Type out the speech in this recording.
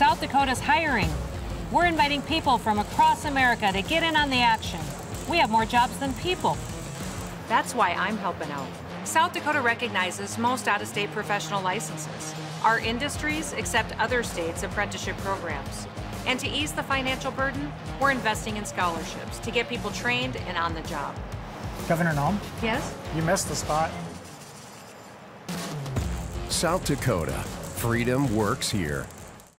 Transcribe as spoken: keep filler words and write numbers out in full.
South Dakota's hiring. We're inviting people from across America to get in on the action. We have more jobs than people. That's why I'm helping out. South Dakota recognizes most out-of-state professional licenses. Our industries accept other states' apprenticeship programs. And to ease the financial burden, we're investing in scholarships to get people trained and on the job. Governor Nome? Yes? You missed the spot. South Dakota. Freedom works here.